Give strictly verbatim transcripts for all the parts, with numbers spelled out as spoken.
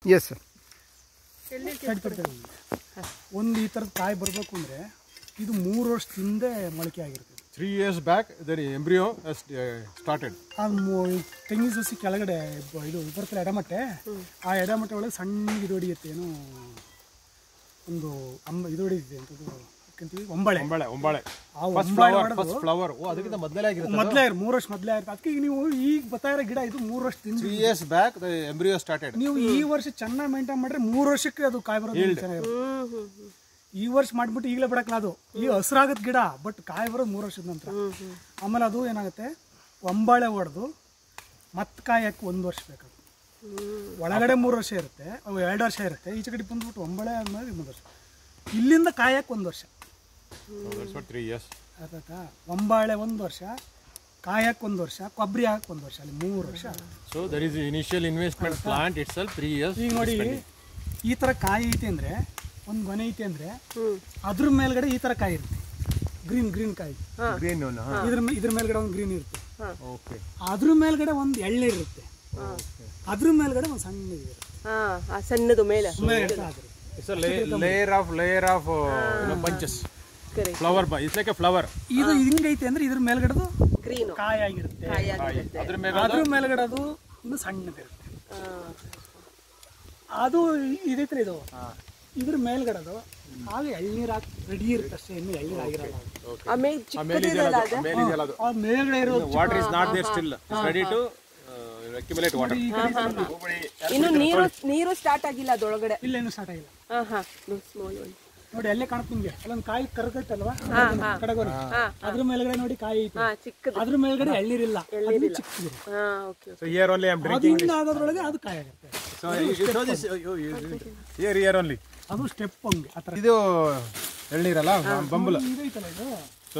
Yes sir. ಒಂದು ಈ ಥರದ ಕಾಯಿ ಬರಬೇಕು ಅಂದರೆ ಇದು ಮೂರು ವರ್ಷದಿಂದ ಮೊಳಕೆ ಆಗಿರ್ತದೆ. Three years back the embryo started. ಆ ತೆಂಗಿನ ಸಸಿ ಕೆಳಗಡೆ ಇದು ಬರ್ತಲ್ಲ ಎಡಮಟ್ಟೆ, ಆ ಎಡಮಟ್ಟೆ ಒಳಗೆ ಸಣ್ಣ ಇದು ಹೊಡಿಯುತ್ತೆ, ಏನು ಒಂದು ಅಂಬ ಇದು ಹೊಡಿಯುತ್ತೆ ಅಂತದ್ದು ಒಂಬಳೆ ಒಂಬಳೆ ಒಂಬಳೆ ಆ ಒಂಬಳೆ ಫ್ಲವರ್. ಓ ಅದಕ್ಕಿಂತ ಮೊದಲೇ ಆಗಿರುತ್ತೆ, ಮೊದಲೇ ಮೂರು ವರ್ಷ ಮೊದಲೇ ಆಗಿರುತ್ತೆ. ಅದಕ್ಕೆ ಈಗ ನೀವು ಈಗ ಬರ್ತಾ ಇರೋ ಗಿಡ ಇದು ಮೂರು ವರ್ಷದಿಂದ three years back the embryo started. ನೀವು ಈ ವರ್ಷ ಚೆನ್ನಾಗಿ ಮೇಂಟೈನ್ ಮಾಡಿದ್ರೆ ಮೂರು ವರ್ಷಕ್ಕೆ ಅದು ಕಾಯಿ ಬರೋದು ಚೆನ್ನಾಗಿರುತ್ತೆ. ಈ ವರ್ಷ ಮಾಡ್ಬಿಟ್ಟು ಈಗಲೇ ಬಿಡಕ್ಕಲ್ಲ, ಅದು ಈಗ ಹಸಿರಾಗತ್ತೆ ಗಿಡ, ಬಟ್ ಕಾಯಿ ಬರೋದು ಮೂರು ವರ್ಷದ ನಂತರ. ಆಮೇಲೆ ಅದು ಏನಾಗುತ್ತೆ, ಒಂಬಾಳೆ ಹೊಡೆದು ಮತ್ತೆ ಕಾಯಿ ಹಾಕಿ ಒಂದು ವರ್ಷ ಬೇಕಾಗುತ್ತೆ. ಒಳಗಡೆ ಮೂರು ವರ್ಷ ಇರುತ್ತೆ, ಅವು ಎರಡು ವರ್ಷ ಇರುತ್ತೆ, ಈಚೆ ಕಡೆ ಬಂದ್ಬಿಟ್ಟು ಒಂಬಾಳೆ ಆದ್ಮೇಲೆ ಒಂದು ವರ್ಷ, ಇಲ್ಲಿಂದ ಕಾಯಿ ಹಾಕಿ ಒಂದು ವರ್ಷ ಆಯ್ತಾ. ಒಂಬಾಳೆ ಒಂದು ವರ್ಷ, ಕಾಯಿ ಹಾಕಿ ಒಂದು ವರ್ಷ, ಕೊಬ್ಬರಿ ಹಾಕಿ ಒಂದು ವರ್ಷ, ಅಲ್ಲಿ ಮೂರು ವರ್ಷ. So there is initial investment plant itself three years. ಈಗ ನೋಡಿ ಈ ಥರ ಕಾಯಿ ಐತೆ ಅಂದರೆ, ಒಂದು ಗೊನೆ ಐತೆ ಅಂದರೆ ಅದ್ರ ಮೇಲ್ಗಡೆ ಈ ಥರ ಕಾಯಿ ಇರುತ್ತೆ, ಗ್ರೀನ್ ಗ್ರೀನ್ ಕಾಯಿ. ಗ್ರೀನ್ ಇದ್ರ ಇದ್ರ ಮೇಲ್ಗಡೆ ಒಂದು ಗ್ರೀನ್ ಇರುತ್ತೆ, ಅದ್ರ ಮೇಲ್ಗಡೆ ಒಂದು ಎಳ್ನೀರು ಇರುತ್ತೆ, ಅದ್ರ ಮೇಲ್ಗಡೆ ಒಂದು ಸಣ್ಣ ಇರುತ್ತೆ, ಸಣ್ಣದು ಮೇಲೆ It's a layer, layer of layer of uh, you know, bunches. Correct. Flower, it's like a flower. ಇದು ಹಿಂಗೈತೆ ಅಂದ್ರೆ ಇದ್ರ ಮೇಲ್ಗಡೆದು ಗ್ರೀನ್ ಕಾಯಿ ಆಗಿರುತ್ತೆ, ಅದ್ರ ಅದ್ರ ಮೇಲ್ಗಡೆ ಅದು ಇನ್ನು ಸಣ್ಣದಿರುತ್ತೆ. ಅದು ಇದೈತ್ರಿ ಇದು, ಇದ್ರ ಮೇಲ್ಗಡೆದು ಹಾಗೆ ಎಳ್ನೀರು ಹಾಕಿ ರೆಡಿ ಇರುತ್ತೆ ಅಷ್ಟೇ, ಇನ್ನು ಎಳ್ನೀರು ಆಗಿರಲ್ಲ. ಆ ಮೇಲ್ಗಡೆ ಇರೋದು water is not there still, it's ready to accumulate water. ಇನ್ನು ನೀರು ನೀರು ಸ್ಟಾರ್ಟ್ ಆಗಿಲ್ಲ ಅದೊಳಗಡೆ. ಇಲ್ಲ, ಇನ್ನು ಸ್ಟಾರ್ಟ್ ಆಗಿಲ್ಲ. ಹಾ ಹಾ ಸ್ಮಾಲ್ ಒನ್ ನೋಡಿ ಅಲ್ಲೇ ಕಾಣುತ್ತೆ ನಿಮ್ಗೆ, ಅಲ್ಲೊಂದು ಕಾಯಿ ಕರ್ಗೈತಲ್ವಾ ಕಡಗೋರಿ, ಅದ್ರ ಮೇಲ್ಗಡೆ ನೋಡಿ ಕಾಯಿ ಐತಿ, ಅದ್ರ ಮೇಲ್ಗಡೆ ಎಳ್ನೀರಿಲ್ಲ, ಚಿಕ್ಕದಿದೆ. So here only I am drinking this. ಆಗೋದ್ರೊಳಗೆ ಅದು ಕಾಯಿ ಆಗುತ್ತೆ. So you show this here here only. ಅದು ಸ್ಟೆಪ್ ಹಂಗೆ ಆ ಥರ. ಇದು ಎಳ್ನೀರಲ್ಲ, ಬಂಬಲ್. ಇದೈತಲ್ಲ ಇದು. So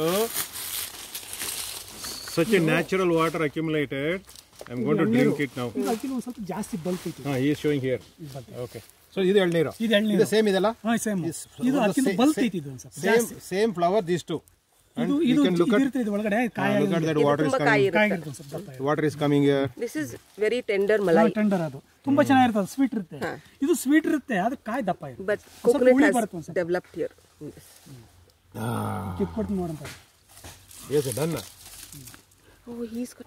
such a natural water accumulated. I am going to drink it now. ಇದು ಅದಕ್ಕೆ ಒಂದು ಸ್ವಲ್ಪ ಜಾಸ್ತಿ ಬಲ್ಕ್ ಐತಿ. ಹಾ, he is showing here. Okay. So ಇದು ಎಳ್ನೀರು. ಇದು ಎಳ್ನೀರು. ಇದು ಸೇಮ್ ಇದಲ್ಲ? ಹಾ, ಸೇಮ್. ಇದು ಅದಕ್ಕೆ ಬಲ್ಕ್ ಐತಿ, ಇದು ಒಂದು ಸ್ವಲ್ಪ same same flower these two. ಇದು ಇದು ಇರುತ್ತೆ, ಇದು ಒಳಗಡೆ ಕಾಯಿ look at that water is coming. ಕಾಯಿ ಇರುತ್ತೆ ಒಂದು ಸ್ವಲ್ಪ. Water is coming here. This is very tender malai. Tender, ಅದು ತುಂಬಾ ಚೆನ್ನಾಗಿರುತ್ತೆ, ಸ್ವೀಟ್ ಇರುತ್ತೆ. ಇದು ಸ್ವೀಟ್ ಇರುತ್ತೆ, ಅದು ಕಾಯಿ ದಪ್ಪ ಇರುತ್ತೆ. But coconut has developed here. ಕಿತ್ಕೊಡ್ತೀನಿ ನೋಡಂತ. Yes, done. Oh, he's